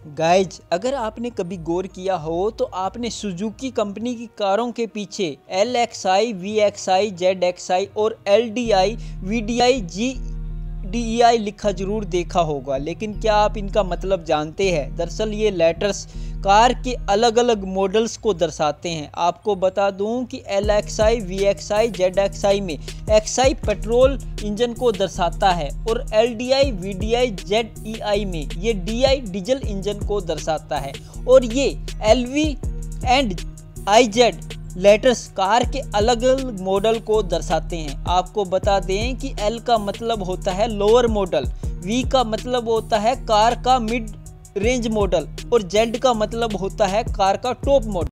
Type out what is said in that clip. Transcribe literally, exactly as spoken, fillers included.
Guys, अगर आपने कभी गौर किया हो तो आपने सुजुकी कंपनी की कारों के पीछे L X I, V X I, Z X I और L D I, V D I, G D E I लिखा जरूर देखा होगा। लेकिन क्या आप इनका मतलब जानते हैं? दरअसल ये लेटर्स कार के अलग अलग मॉडल्स को दर्शाते हैं। आपको बता दूं कि L X I, V X I, Z X I में एक्स आई पेट्रोल इंजन को दर्शाता है और L D I, V D I, Z E I में ये डी आई डीजल इंजन को दर्शाता है। और ये L V and I Z letters car के अलग अलग मॉडल को दर्शाते हैं। आपको बता दें कि एल का मतलब होता है लोअर मॉडल, वी का मतलब होता है कार का मिड रेंज मॉडल और जेड का मतलब होता है कार का टॉप मॉडल।